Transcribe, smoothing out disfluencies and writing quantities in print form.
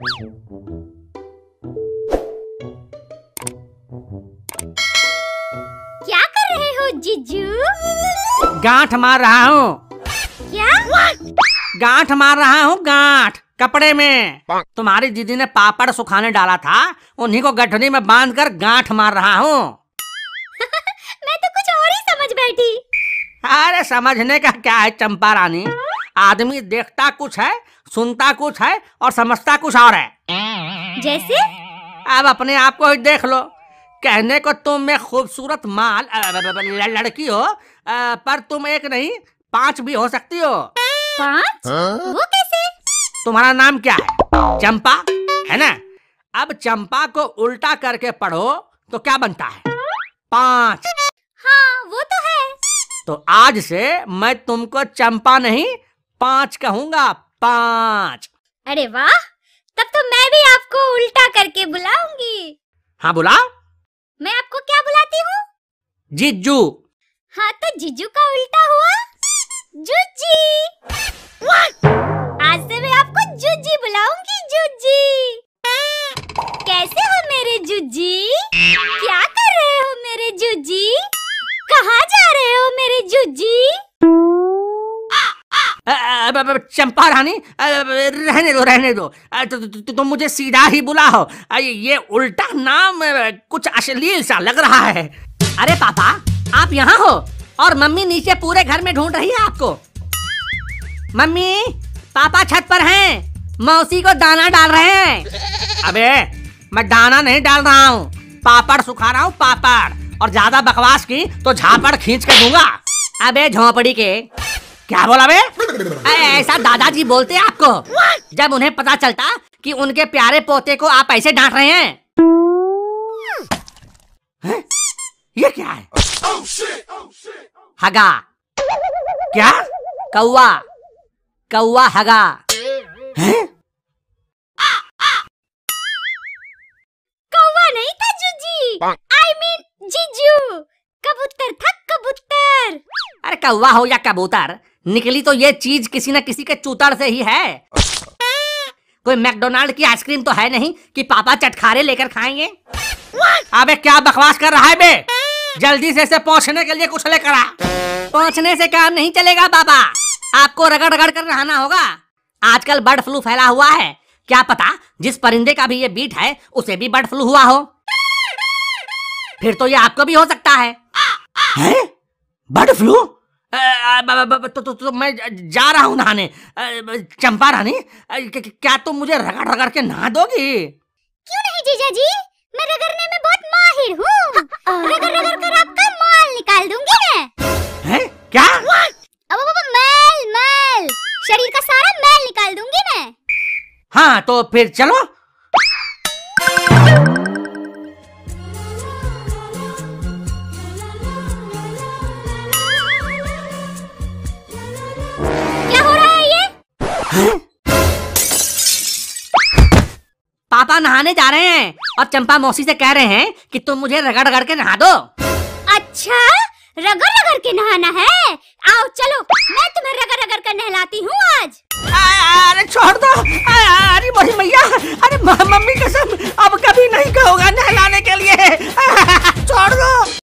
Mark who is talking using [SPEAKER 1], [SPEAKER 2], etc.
[SPEAKER 1] क्या कर रहे हो जीजू?
[SPEAKER 2] गांठ मार रहा हूँ।
[SPEAKER 1] क्या?
[SPEAKER 2] गांठ मार रहा हूँ, गांठ कपड़े में। तुम्हारी दीदी ने पापड़ सुखाने डाला था, उन्हीं को गठरी में बांधकर गांठ मार रहा हूँ।
[SPEAKER 1] मैं तो कुछ और ही समझ बैठी।
[SPEAKER 2] अरे समझने का क्या है चंपा रानी, आदमी देखता कुछ है, सुनता कुछ है और समझता कुछ और है।
[SPEAKER 1] जैसे?
[SPEAKER 2] अब अपने आप को ही देख लो। कहने को तुम एक खूबसूरत माल लड़की हो, पर तुम एक नहीं 5 भी हो सकती हो।
[SPEAKER 1] 5? वो कैसे?
[SPEAKER 2] तुम्हारा नाम क्या है? चंपा है ना? अब चंपा को उल्टा करके पढ़ो तो क्या बनता है? 5।
[SPEAKER 1] हाँ वो तो है।
[SPEAKER 2] तो आज से मैं तुमको चंपा नहीं 5 कहूँगा, 5।
[SPEAKER 1] अरे वाह, तब तो मैं भी आपको उल्टा करके बुलाऊंगी।
[SPEAKER 2] हाँ बुला।
[SPEAKER 1] मैं आपको क्या बुलाती हूँ?
[SPEAKER 2] जीजू।
[SPEAKER 1] हाँ तो जीजू का उल्टा हुआ जुजी। आज से मैं आपको जुजी बुलाऊंगी, जुजी। कैसे हो मेरे जुजी? क्या कर रहे हो मेरे जुजी? कहाँ जा रहे हो मेरे जुजी?
[SPEAKER 2] चंपा रानी रहने दो। तुम मुझे सीधा ही बुलाओ, ये उल्टा नाम कुछ अश्लील सा लग रहा है। अरे पापा, आप यहाँ हो और मम्मी नीचे पूरे घर में ढूंढ रही है आपको। मम्मी, पापा छत पर हैं, मौसी को दाना डाल रहे हैं। अबे मैं दाना नहीं डाल रहा हूँ, पापड़ सुखा रहा हूँ, पापड़। और ज्यादा बकवास की तो झापड़ खींच के दूंगा। अबे झोंपड़ी के, क्या बोला बे? ऐसा दादाजी बोलते हैं आपको जब उन्हें पता चलता कि उनके प्यारे पोते को आप ऐसे डांट रहे हैं। है? ये क्या है? हगा। क्या? कौवा, कौवा हगा है?
[SPEAKER 1] कौवा नहीं था जुजी, I mean जीजू। कबूतर था, कबूतर।
[SPEAKER 2] अरे कौवा हो या कबूतर, निकली तो ये चीज किसी न किसी के चूतर से ही है। कोई मैकडोनाल्ड की आइसक्रीम तो है नहीं कि पापा चटखारे लेकर खाएंगे। अबे क्या बकवास कर रहा है बे? जल्दी से इसे पहुंचने के लिए कुछ लेकर आ। पहुंचने से काम नहीं चलेगा बाबा, आपको रगड़ रगड़ कर नहाना होगा। आजकल बर्ड फ्लू फैला हुआ है, क्या पता जिस परिंदे का भी ये बीट है उसे भी बर्ड फ्लू हुआ हो। फिर तो ये आपको भी हो सकता है। हैं? Bird flu? तो मैं जा रहा हूँ नहाने। चंपा रानी, क्या तुम मुझे रगड़ रगड़ के नहा दोगी?
[SPEAKER 1] क्यों नहीं जीजा जी, मैं रगड़ने में बहुत माहिर हूँ। रगड़ रगड़ कर आपका माल निकाल दूंगी मैं।
[SPEAKER 2] हैं? क्या?
[SPEAKER 1] अब मैल मैल, शरीर का सारा मैल निकाल दूंगी मैं।
[SPEAKER 2] हाँ तो फिर चलो। पापा नहाने जा रहे हैं और चंपा मौसी से कह रहे हैं कि तुम मुझे रगड़ रगड़ के नहा दो।
[SPEAKER 1] अच्छा, रगड़ रगड़ के नहाना है? आओ चलो, मैं तुम्हें रगड़ रगड़ कर नहलाती हूँ आज।
[SPEAKER 2] अरे छोड़ दो, अरे मोरी मैया, अरे मम्मी कसम, अब कभी नहीं कहोगा नहलाने के लिए। छोड़ दो।